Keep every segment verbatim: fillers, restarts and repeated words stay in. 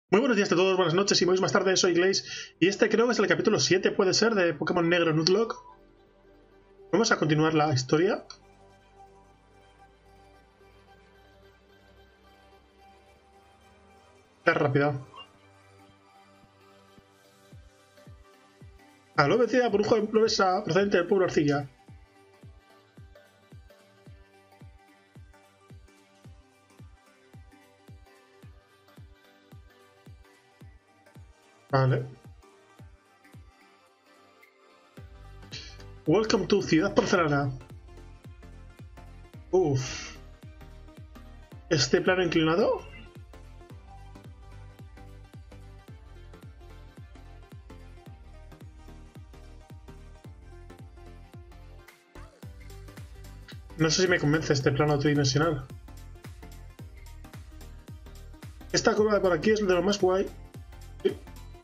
Muy buenos días a todos, buenas noches, si me veis más tarde soy Glaze y este creo que es el capítulo siete, puede ser, de Pokémon Negro Nuzlocke. Vamos a continuar la historia. Está rápida. Aló, vencida por un joven promesa procedente del pueblo Arcilla. Vale. Welcome to Ciudad Porcelana. Uff. Este plano inclinado. No sé si me convence este plano tridimensional. Esta curva de por aquí es de lo más guay. Sí.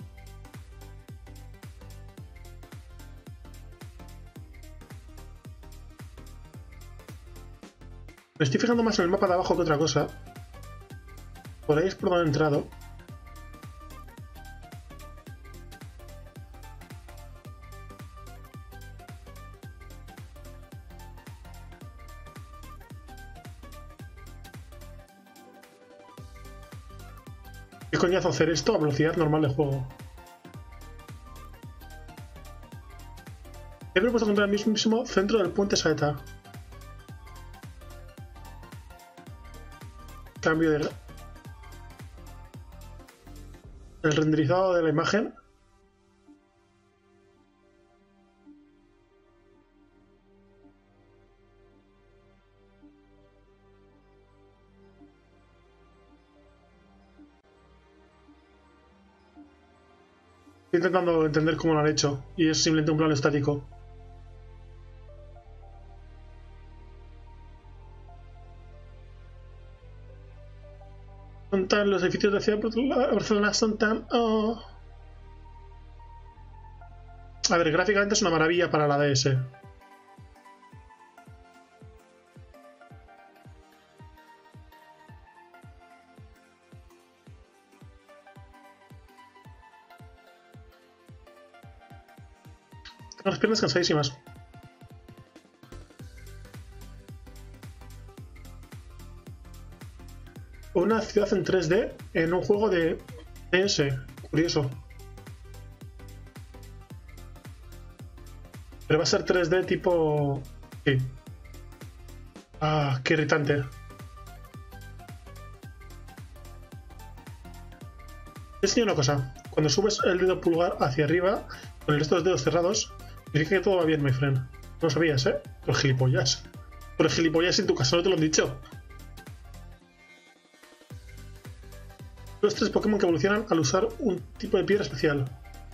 Me estoy fijando más en el mapa de abajo que otra cosa. Por ahí es por donde he entrado. ¿Qué coñazo hacer esto a velocidad normal de juego? He propuesto encontrar el mismo centro del puente Saeta. Cambio de... el renderizado de la imagen. Estoy intentando entender cómo lo han hecho y es simplemente un plano estático. Son tan los edificios de Ciudad de Barcelona son tan... Oh. A ver, gráficamente es una maravilla para la D S. Tengo las piernas cansadísimas. Una ciudad en tres D en un juego de D S. Curioso. Pero va a ser tres D tipo... Sí. Ah, qué irritante. Te enseño una cosa. Cuando subes el dedo pulgar hacia arriba, con el resto de los dedos cerrados, significa que todo va bien, my friend. No lo sabías, ¿eh? Por gilipollas. Por gilipollas en tu caso no te lo han dicho. Los tres Pokémon que evolucionan al usar un tipo de piedra especial.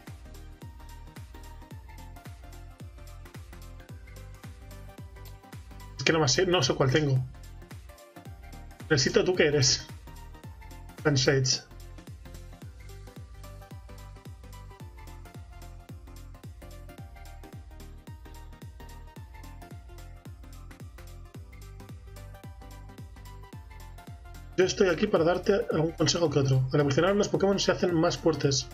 Es que no más sé, no sé cuál tengo. Necesito tú que eres. Sage. Yo estoy aquí para darte algún consejo que otro. Al evolucionar los Pokémon se hacen más fuertes.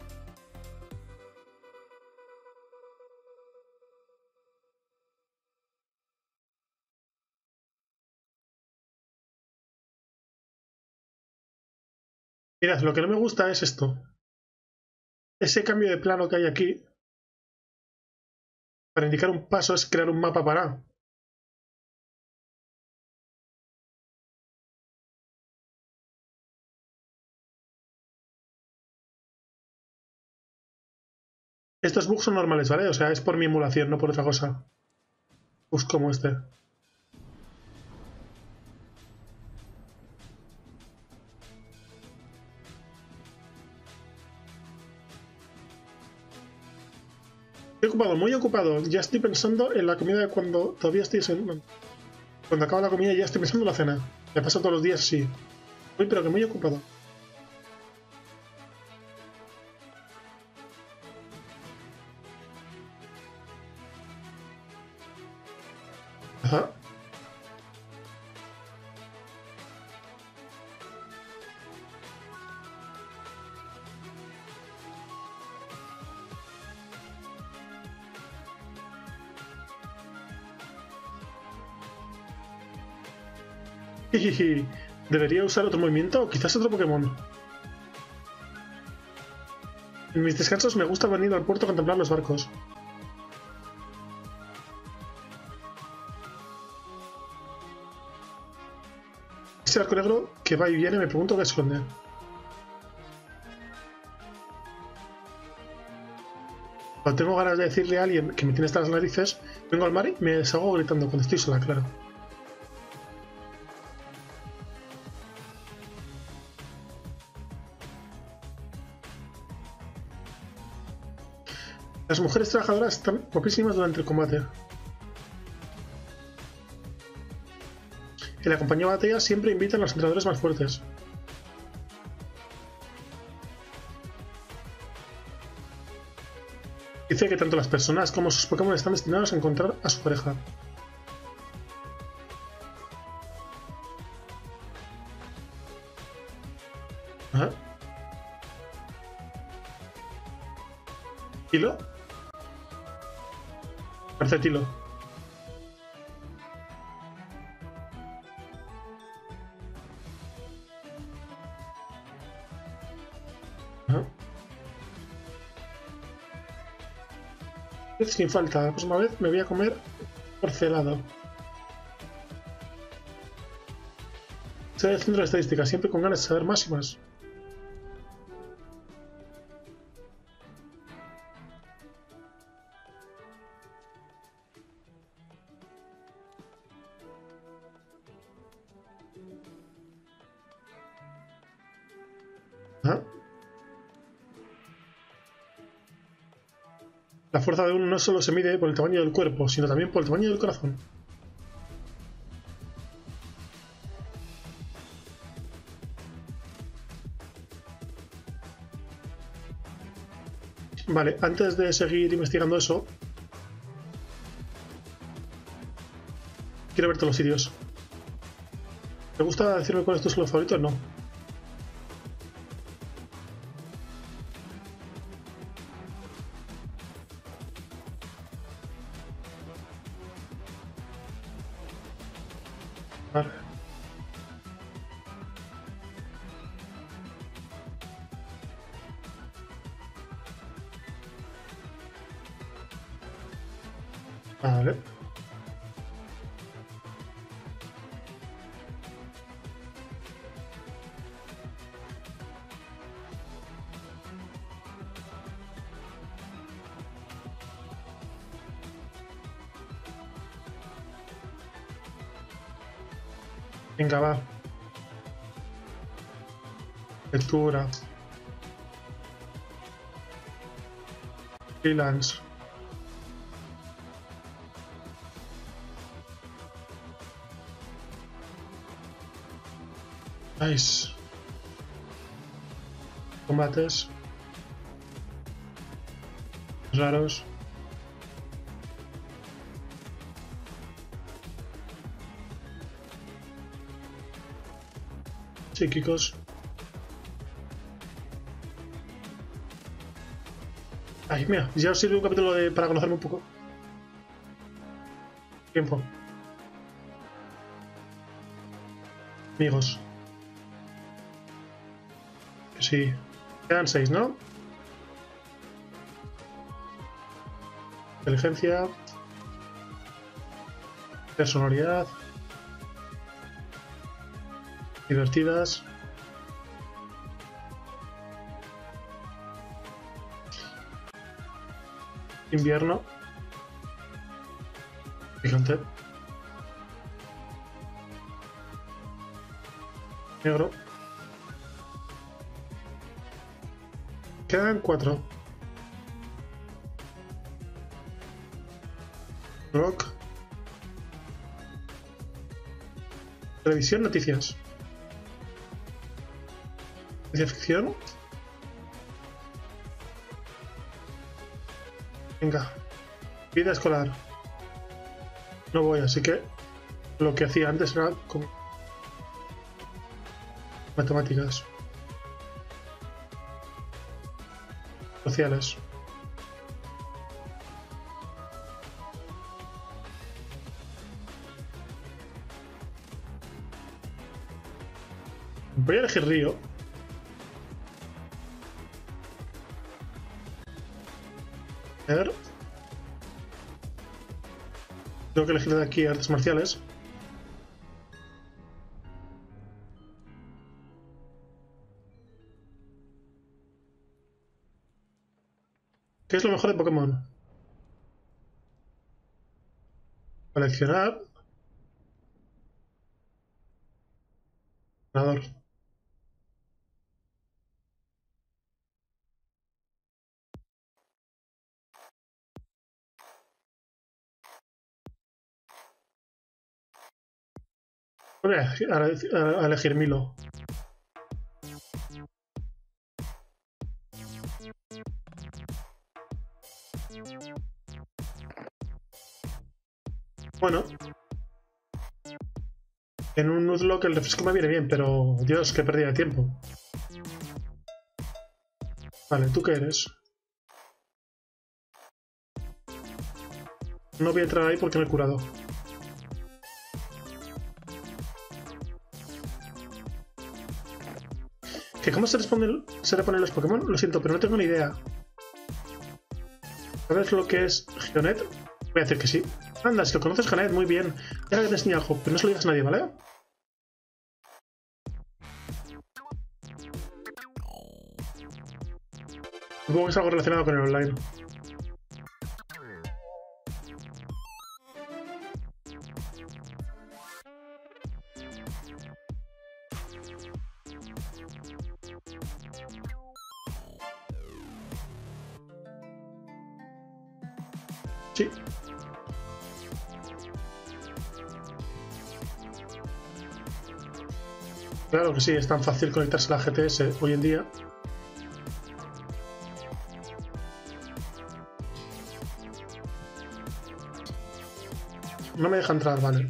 Mirad, lo que no me gusta es esto. Ese cambio de plano que hay aquí para indicar un paso es crear un mapa para... Estos bugs son normales, ¿vale? O sea, es por mi emulación, no por otra cosa. Bugs como este. Estoy ocupado, muy ocupado. Ya estoy pensando en la comida cuando todavía estoy... En... Cuando acaba la comida ya estoy pensando en la cena. Me pasa todos los días, sí. Uy, pero que muy ocupado. Ajá. ¿Debería usar otro movimiento o quizás otro Pokémon? En mis descansos me gusta venir al puerto a contemplar los barcos. Ese arco negro que va y viene me pregunto qué esconde. Cuando tengo ganas de decirle a alguien que me tiene hasta las narices, vengo al mar y me deshago gritando cuando estoy sola, claro. Las mujeres trabajadoras están guapísimas durante el combate. En la compañía de batalla siempre invitan a los entrenadores más fuertes. Dice que tanto las personas como sus Pokémon están destinados a encontrar a su pareja. Ajá. ¿Tilo? Parece Tilo. Ajá. Sin falta, la próxima vez me voy a comer porcelado. Soy el centro de estadística, siempre con ganas de saber más y más. Ajá. La fuerza de uno no solo se mide por el tamaño del cuerpo, sino también por el tamaño del corazón. Vale, antes de seguir investigando eso, quiero ver todos los sitios. ¿Te gusta decirme cuál es tu solo favorito? No. Vale. Vale. Venga, va. Lectura. Freelance. Nice. Combates. Raros. Psíquicos. Ay, mira, ya os sirve un capítulo de, para conocerme un poco. Tiempo. Amigos. Que sí. Quedan seis, ¿no? Inteligencia. Personalidad. Divertidas. Invierno. Picante. Negro. Quedan cuatro. Rock. Televisión, noticias. Ciencia ficción. Venga. Vida escolar. No voy, así que lo que hacía antes era con matemáticas. Sociales. Voy a elegir río. A ver. Tengo que elegir de aquí artes marciales. ¿Qué es lo mejor de Pokémon? Coleccionar. Ganador. Voy a, a, a elegir Milo. Bueno. En un Nuzlocke el refresco me viene bien, pero... Dios, qué pérdida de tiempo. Vale, ¿tú qué eres? No voy a entrar ahí porque me he curado. ¿Que cómo se responden, se reponen los Pokémon? Lo siento, pero no tengo ni idea. ¿Sabes lo que es Geonet? Voy a decir que sí. Anda, si lo conoces, Geonet, muy bien. Ya que te enseño algo, pero no se lo digas a nadie, ¿vale? Supongo que es algo relacionado con el online. Sí. Claro que sí, es tan fácil conectarse a la G T S hoy en día. No me deja entrar, vale.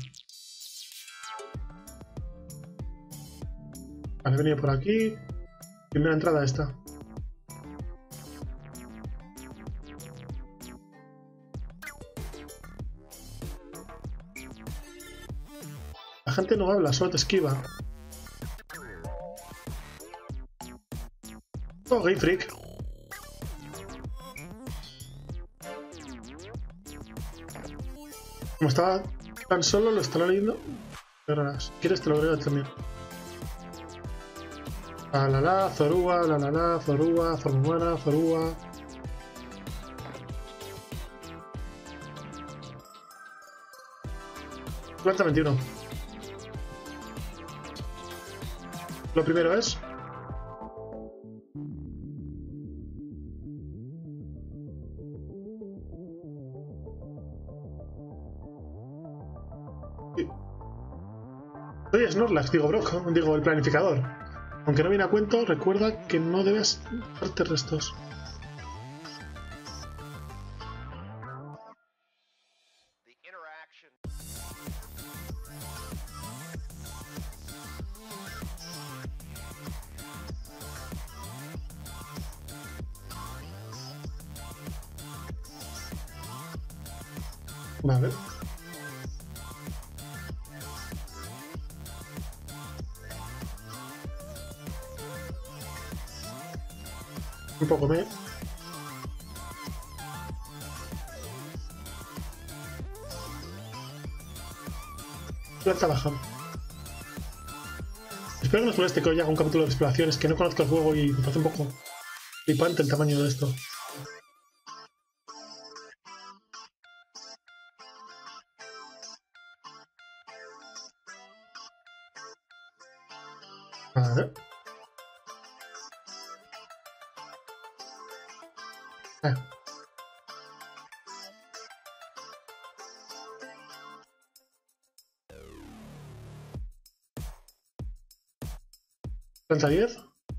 Vale, he venido por aquí. Primera entrada esta. La gente no habla, solo te esquiva. Oh, Game Freak. Como estaba tan solo, lo estaba leyendo. Pero si quieres te lo agrego también. La la la, Zorua, la la la, Zorua, forma humana, Zorua. Planta veintiuno. Lo primero es... Soy Snorlax, digo Brock, digo el planificador. Aunque no viene a cuento, recuerda que no debes darte restos. Vale. Un poco me... Planta baja. Espero que nos moleste que hoy haga un capítulo de exploraciones, que no conozco el juego y me parece un poco flipante el tamaño de esto. Vale. Ah. Planta diez.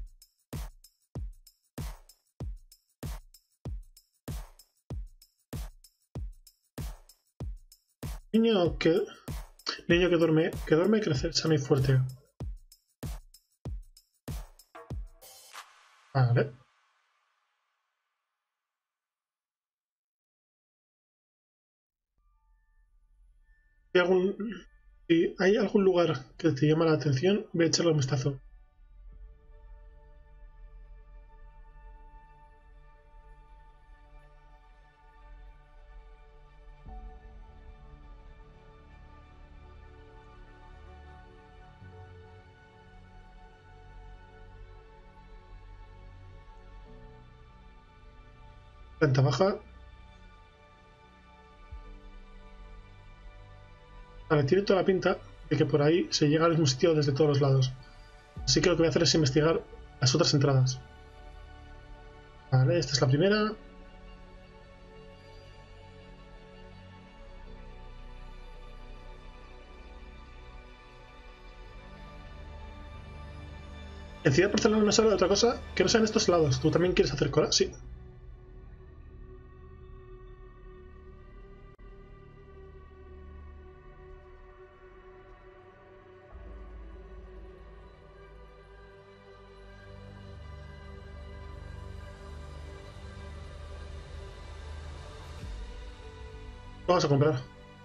Niño que... Niño que duerme, que duerme y crece sano y fuerte. Vale. ¿Hay algún, si hay algún lugar que te llama la atención, voy a echarle un vistazo. Planta baja. Vale, tiene toda la pinta de que por ahí se llega al mismo sitio desde todos los lados. Así que lo que voy a hacer es investigar las otras entradas. Vale, esta es la primera. En Ciudad Porcelana no se habla de otra cosa que no sean estos lados. ¿Tú también quieres hacer cola? Sí. Vamos a comprar.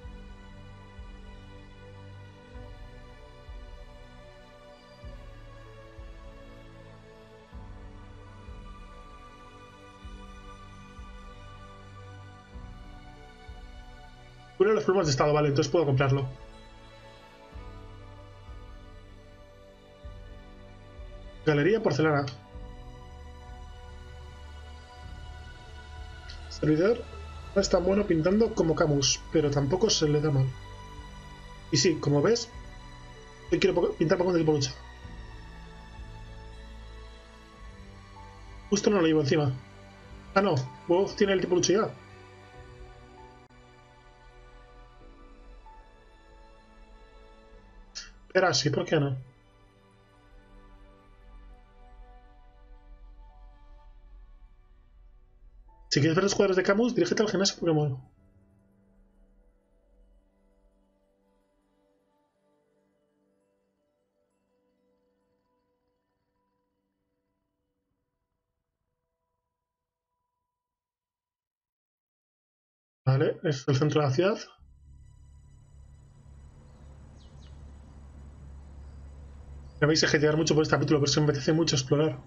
Cura los problemas de estado, vale, entonces puedo comprarlo. Galería Porcelana. Servidor no es tan bueno pintando como Camus, pero tampoco se le da mal. Y sí, como ves, yo quiero pintar Pokémon de tipo lucha. Justo no lo llevo encima. Ah, no, vos tiene el tipo lucha ya. Pero sí, ¿por qué no? Si quieres ver los cuadros de Camus, dirígete al gimnasio Pokémon. Vale, es el centro de la ciudad. Me vais a jetear mucho por este capítulo, pero se me apetece mucho explorar.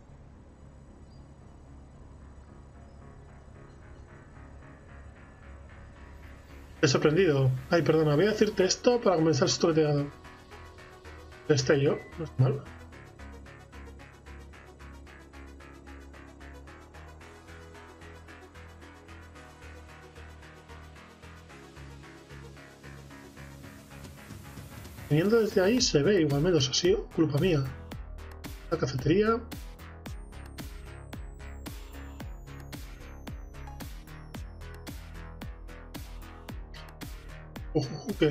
Te he sorprendido. Ay, perdona, voy a decirte esto para comenzar esto que te he dado. Destello, no es mal. Viniendo desde ahí se ve igual menos así, culpa mía. La cafetería. Uf, ¿qué?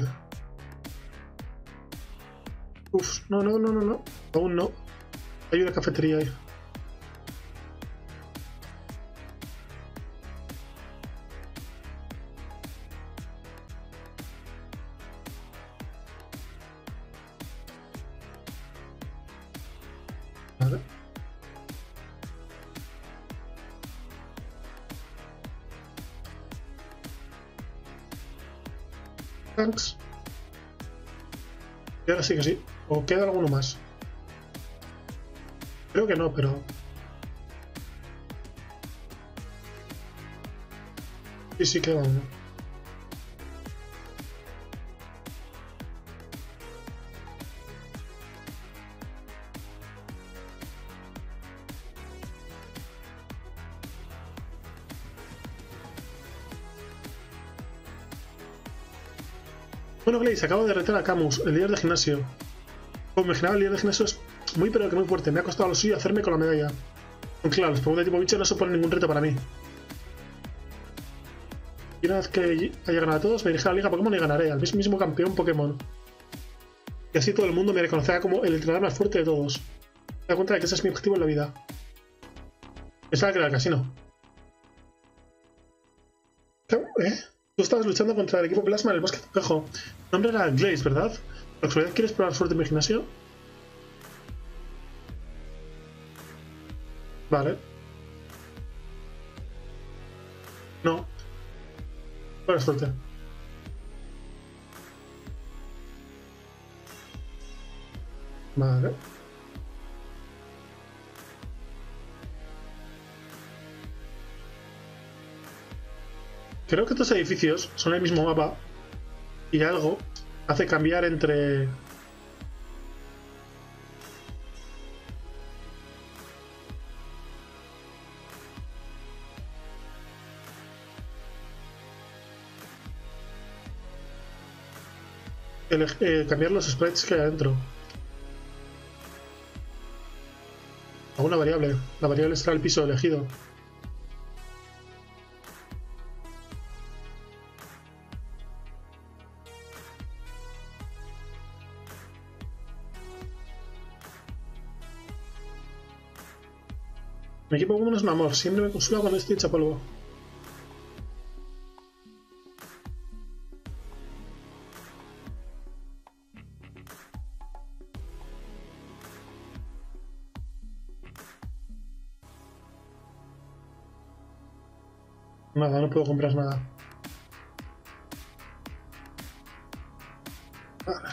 Uf, no, no, no, no, no. Aún no. Hay una cafetería ahí. Vale. Thanks. Y ahora sí que sí. ¿O queda alguno más? Creo que no, pero... Sí, sí queda uno. Bueno, Glaze, acabo de retar a Camus, el líder de gimnasio. Como imaginaba, el líder de gimnasio es muy pero que muy fuerte. Me ha costado lo suyo hacerme con la medalla. Aunque claro, los Pokémon de tipo bicho no suponen ningún reto para mí. Y una vez que haya ganado a todos, me dirigiré a la Liga Pokémon y ganaré al mismo campeón Pokémon. Y así todo el mundo me reconocerá como el entrenador más fuerte de todos. Me da cuenta de que ese es mi objetivo en la vida. Pensaba que era el casino. ¿Eh? Tú estabas luchando contra el equipo Plasma en el bosque Azulejos. Tu nombre era Glaze, ¿verdad? ¿Por casualidad quieres probar suerte en mi gimnasio? Vale. No. Buena suerte. Vale. Creo que estos edificios son el mismo mapa y algo hace cambiar entre... eh, cambiar los sprites que hay adentro. Alguna variable. La variable será el piso elegido. Mi equipo Pokémon es un amor, siempre me consuela cuando estoy hecha polvo. Nada, no puedo comprar nada. Vale.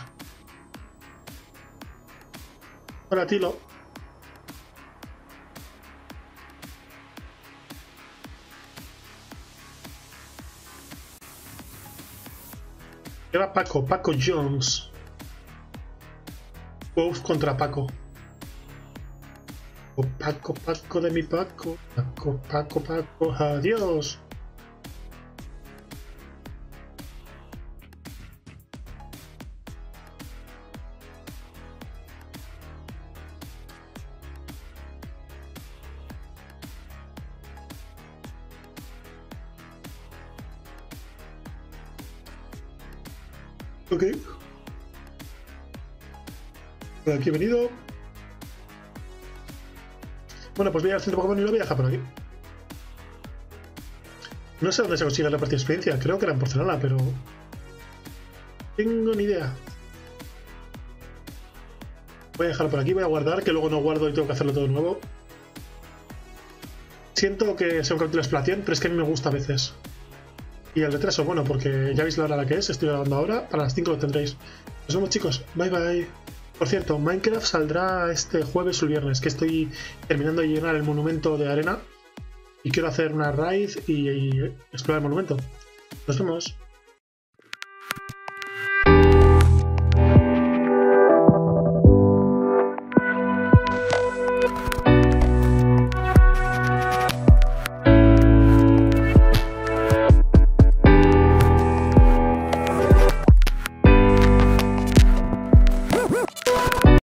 Hola, Tilo. Era Paco, Paco Jones. Wolf contra Paco. Oh, Paco, Paco de mi Paco. Paco, Paco, Paco. Adiós. Ok. Por aquí he venido. Bueno, pues voy al centro Pokémon y lo voy a dejar por aquí. No sé dónde se consigue la partida de experiencia. Creo que era en Porcelana, pero... tengo ni idea. Voy a dejarlo por aquí, voy a guardar, que luego no guardo y tengo que hacerlo todo de nuevo. Siento que sea un capítulo de Splatoon, pero es que a mí me gusta a veces. Y el retraso, bueno, porque ya veis la hora a la que es, estoy grabando ahora, para las cinco lo tendréis. Nos vemos, chicos, bye bye. Por cierto, Minecraft saldrá este jueves o el viernes, que estoy terminando de llenar el monumento de arena y quiero hacer una raid y, y explorar el monumento. Nos vemos.